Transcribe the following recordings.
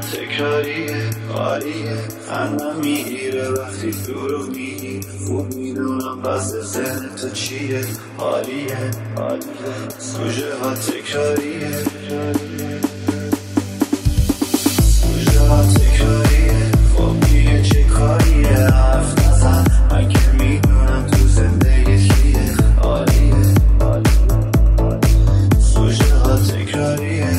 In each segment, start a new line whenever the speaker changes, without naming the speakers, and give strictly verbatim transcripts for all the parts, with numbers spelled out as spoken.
تکراریه عالیه خندم میگیره وقتی دروغ میگی خوب میدونم پس ذهن تو چیه عالیه سوژه ها تکراریه سوژه ها تکراریه خب دیگه چه کاریه حرف نزن من که میدونم تو زندگی کیه عالیه سوژه ها تکراریه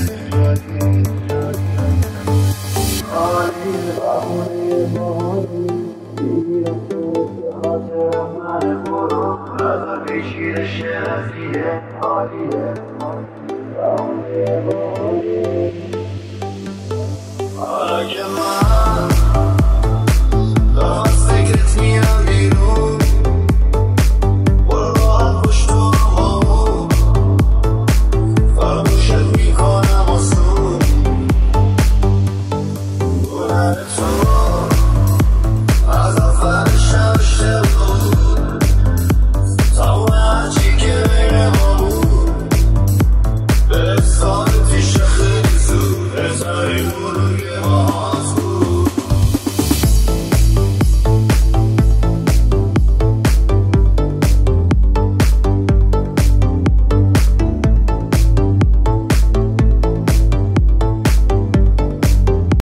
عالیه بهونه باحالی میگیرم تو به خاطر من برو نظر پیچیده شرفیه عالیه بهونه باحالی